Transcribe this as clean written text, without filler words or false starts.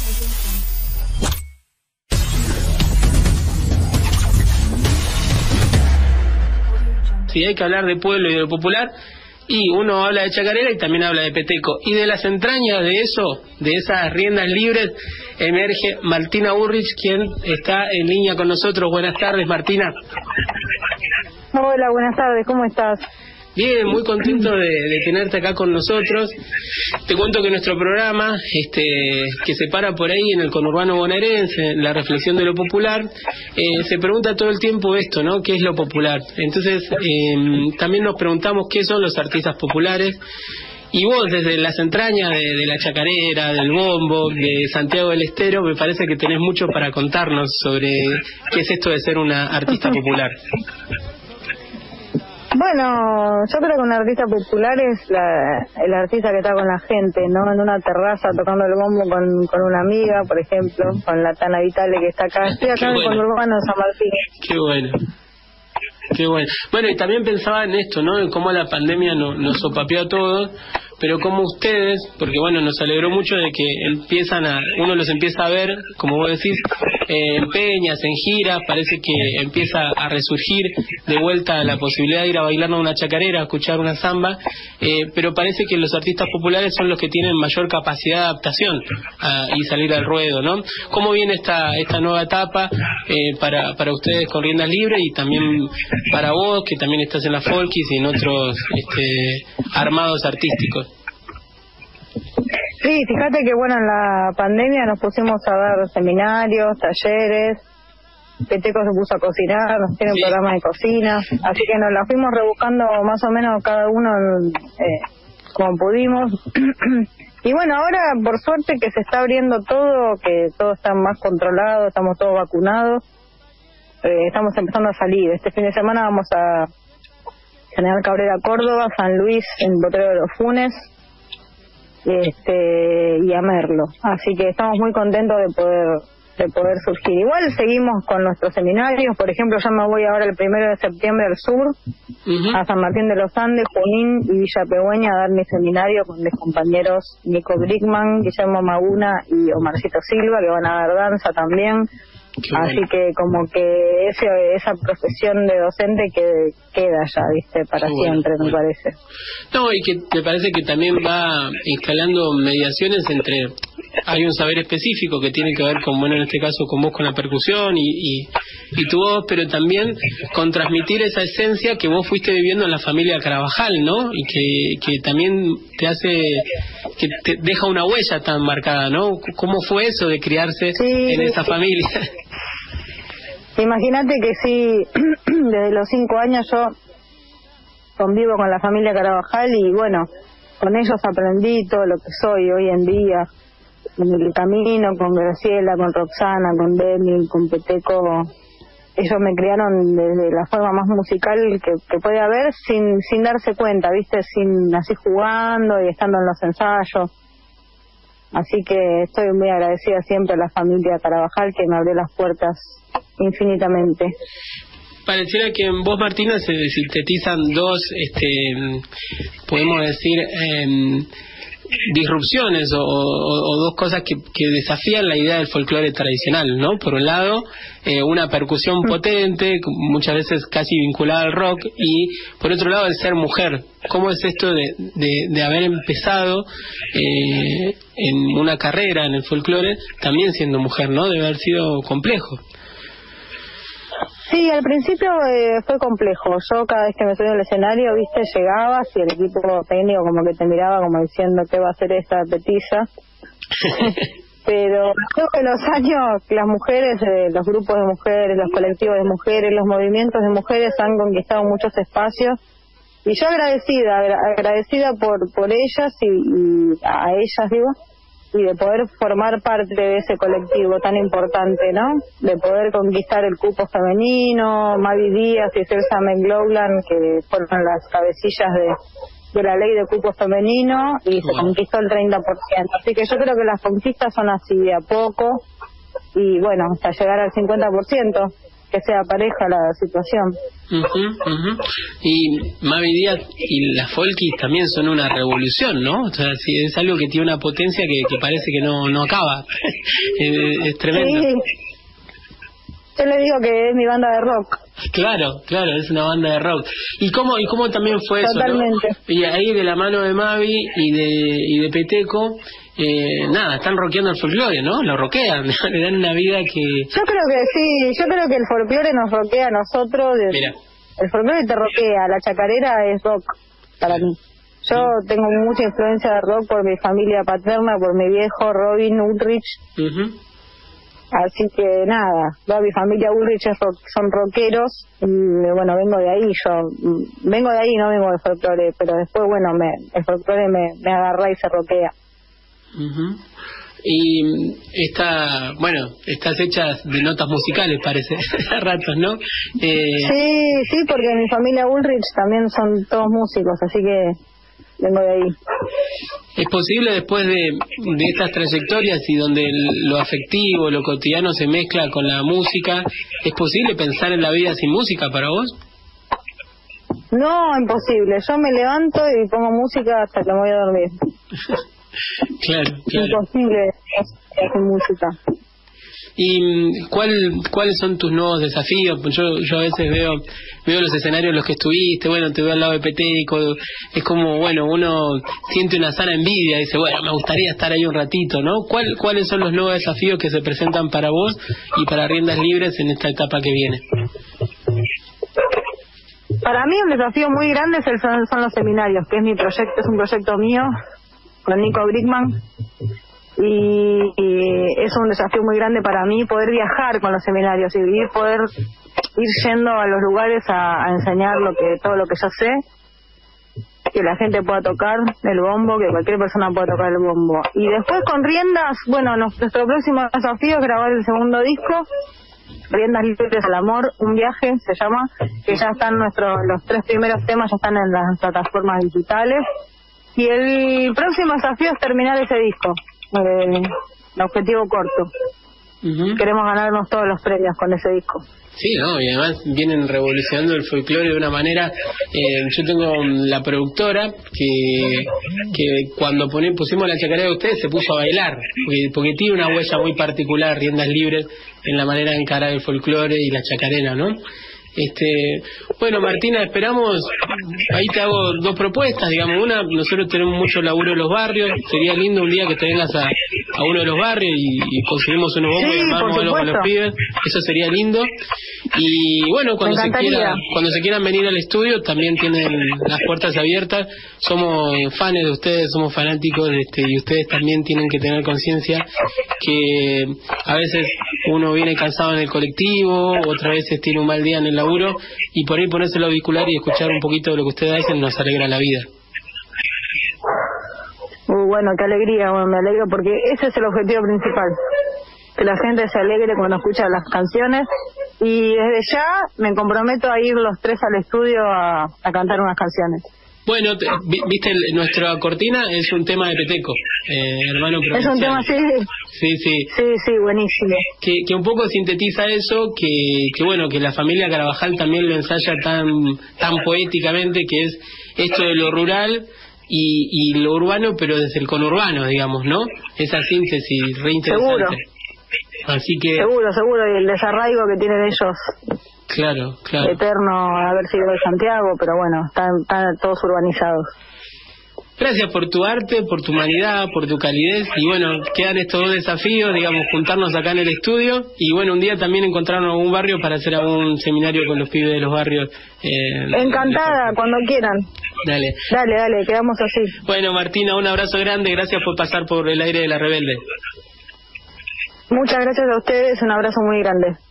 Si hay que hablar de pueblo y de lo popular, y uno habla de chacarera y también habla de peteco, y de las entrañas de eso, de esas riendas libres, emerge Martina Burrich, quien está en línea con nosotros. Buenas tardes, Martina. Hola, buenas tardes, ¿cómo estás? Bien, muy contento de tenerte acá con nosotros. Te cuento que nuestro programa, que se para por ahí en el conurbano bonaerense, en la reflexión de lo popular, se pregunta todo el tiempo esto, ¿no? ¿Qué es lo popular? Entonces, también nos preguntamos qué son los artistas populares. Y vos, desde las entrañas de la chacarera, del bombo, de Santiago del Estero, me parece que tenés mucho para contarnos sobre qué es esto de ser una artista popular. Bueno, yo creo que un artista popular es el artista que está con la gente, ¿no? En una terraza tocando el bombo con una amiga, por ejemplo, con la Tana Vitale que está acá. Estoy acá en el conurbano de San Martín. Qué bueno. Qué bueno. Bueno, y también pensaba en esto, ¿no? En cómo la pandemia nos sopapeó a todos, pero como ustedes, porque bueno, nos alegró mucho de que uno los empieza a ver, como vos decís, en peñas, en giras, parece que empieza a resurgir de vuelta la posibilidad de ir a bailar una chacarera, a escuchar una samba, pero parece que los artistas populares son los que tienen mayor capacidad de adaptación y salir al ruedo, ¿no? ¿Cómo viene esta nueva etapa para ustedes con riendas libres y también para vos, que también estás en la Folkis y en otros armados artísticos? Sí, fíjate que bueno, en la pandemia nos pusimos a dar seminarios, talleres, Peteco se puso a cocinar, nos tiene un programa de cocina, así que nos la fuimos rebuscando más o menos cada uno como pudimos. Y bueno, ahora por suerte que se está abriendo todo, que todo está más controlado, estamos todos vacunados, estamos empezando a salir. Este fin de semana vamos a General Cabrera, Córdoba, San Luis, en Potrero de los Funes, y a Merlo, así que estamos muy contentos de poder surgir. Igual seguimos con nuestros seminarios, por ejemplo, yo me voy ahora el 1 de septiembre al sur, a San Martín de los Andes, Junín y Villa Pegüeña a dar mi seminario con mis compañeros Nico Brickman, Guillermo Maguna y Omarcito Silva, que van a dar danza también. Así que como que esa profesión de docente que queda ya, ¿viste? Para siempre, me parece. No, y que te parece que también va instalando mediaciones hay un saber específico que tiene que ver con, bueno, en este caso con vos, con la percusión y tu voz, pero también con transmitir esa esencia que vos fuiste viviendo en la familia Carabajal, ¿no? Y que también que te deja una huella tan marcada, ¿no? ¿Cómo fue eso de criarse en esa familia? Imagínate que sí, desde los 5 años yo convivo con la familia Carabajal y bueno, con ellos aprendí todo lo que soy hoy en día, en el camino, con Graciela, con Roxana, con Demi, con Peteco. Ellos me criaron desde la forma más musical que puede haber sin darse cuenta, ¿viste? Así jugando y estando en los ensayos. Así que estoy muy agradecida siempre a la familia Carabajal que me abrió las puertas infinitamente. Pareciera que en vos, Martina, se sintetizan dos, podemos decir, disrupciones o dos cosas que desafían la idea del folclore tradicional, ¿no? Por un lado, una percusión potente, muchas veces casi vinculada al rock, y por otro lado, el ser mujer. ¿Cómo es esto de haber empezado en una carrera en el folclore, también siendo mujer, ¿no? Debe haber sido complejo. Sí, al principio fue complejo. Yo cada vez que me subí al escenario, viste, llegabas y el equipo técnico como que te miraba como diciendo ¿qué va a hacer esta petiza? Pero creo que los años, las mujeres, los grupos de mujeres, los colectivos de mujeres, los movimientos de mujeres han conquistado muchos espacios y yo agradecida por ellas y a ellas, digo, y de poder formar parte de ese colectivo tan importante, ¿no? De poder conquistar el cupo femenino, Mavi Díaz y Celsa McLaughlin, que fueron las cabecillas de la ley de cupo femenino, y se conquistó el 30%. Así que yo creo que las conquistas son así, de a poco, y bueno, hasta llegar al 50%. que sea pareja la situación. Y Mavi Díaz y las Folkis también son una revolución, ¿no? O sea, sí, es algo que tiene una potencia que parece que no acaba. Es tremendo. Sí. Yo le digo que es mi banda de rock. Claro, es una banda de rock. ¿Y cómo también fue Totalmente. eso, no? Y ahí de la mano de Mavi y de Peteco, nada, están rockeando el folclore, ¿no? Lo rockean, le dan una vida que... Yo creo que sí, yo creo que el folclore nos rockea a nosotros. Mira. El folclore te rockea, la chacarera es rock para mí. Yo tengo mucha influencia de rock por mi familia paterna, por mi viejo Robin Ulrich. Así que nada, toda mi familia Ulrich son rockeros y bueno, vengo de ahí, no vengo de folclore, pero después bueno, el folclore me agarra y se rockea. Y estás hechas de notas musicales, parece, a ratos, ¿no? Sí, porque mi familia Ulrich también son todos músicos, así que vengo de ahí. ¿Es posible después de estas trayectorias y donde lo afectivo, lo cotidiano se mezcla con la música, es posible pensar en la vida sin música para vos? No, imposible. Yo me levanto y pongo música hasta que me voy a dormir. Claro. Imposible sin música. ¿Y cuáles son tus nuevos desafíos? Yo a veces veo los escenarios en los que estuviste, bueno, te veo al lado de Peteco, es como, bueno, uno siente una sana envidia y dice, bueno, me gustaría estar ahí un ratito, ¿no? ¿Cuáles son los nuevos desafíos que se presentan para vos y para Riendas Libres en esta etapa que viene? Para mí un desafío muy grande son los seminarios, que es mi proyecto, es un proyecto mío con Nico Brickman. Y es un desafío muy grande para mí poder viajar con los seminarios y poder ir yendo a los lugares a enseñar todo lo que yo sé, que la gente pueda tocar el bombo, que cualquier persona pueda tocar el bombo. Y después con Riendas, bueno, nuestro próximo desafío es grabar el segundo disco, Riendas Libres al Amor, un viaje se llama, que ya están los 3 primeros temas, ya están en las plataformas digitales. Y el próximo desafío es terminar ese disco. El objetivo corto. Queremos ganarnos todos los premios con ese disco. Sí, ¿no? Y además vienen revolucionando el folclore de una manera. Yo tengo la productora que cuando pusimos la chacarera de ustedes se puso a bailar, porque tiene una huella muy particular, Riendas Libres, en la manera de encarar el folclore y la chacarera, ¿no? Bueno, Martina, esperamos, ahí te hago 2 propuestas, digamos. Una, nosotros tenemos mucho laburo en los barrios, sería lindo un día que te vengas a uno de los barrios y conseguimos unos bombos y armamos algo con los pibes, eso sería lindo. Y bueno, cuando se quieran venir al estudio también tienen las puertas abiertas. Somos fans de ustedes, somos fanáticos, y ustedes también tienen que tener conciencia que a veces uno viene cansado en el colectivo, otras veces tiene un mal día en el laburo, y por ahí ponerse el auricular y escuchar un poquito de lo que ustedes hacen nos alegra la vida. Bueno, qué alegría, me alegro porque ese es el objetivo principal, que la gente se alegre cuando escucha las canciones, y desde ya me comprometo a ir los 3 al estudio a cantar unas canciones. Bueno, viste, nuestra cortina es un tema de Peteco, hermano provincial. Es un tema, sí. Sí, buenísimo. Que un poco sintetiza eso, que bueno, que la familia Carabajal también lo ensaya tan poéticamente, que es esto de lo rural y lo urbano, pero desde el conurbano, digamos, ¿no? Esa síntesis re interesante. Seguro. Así que... Seguro, y el desarraigo que tienen ellos. Claro. Eterno haber sido de Santiago, pero bueno, están todos urbanizados. Gracias por tu arte, por tu humanidad, por tu calidez, y bueno, quedan estos 2 desafíos, digamos, juntarnos acá en el estudio, y bueno, un día también encontrarnos en algún barrio para hacer algún seminario con los pibes de los barrios. Encantada, cuando quieran. Dale, quedamos así. Bueno, Martina, un abrazo grande, gracias por pasar por el aire de La Rebelde. Muchas gracias a ustedes, un abrazo muy grande.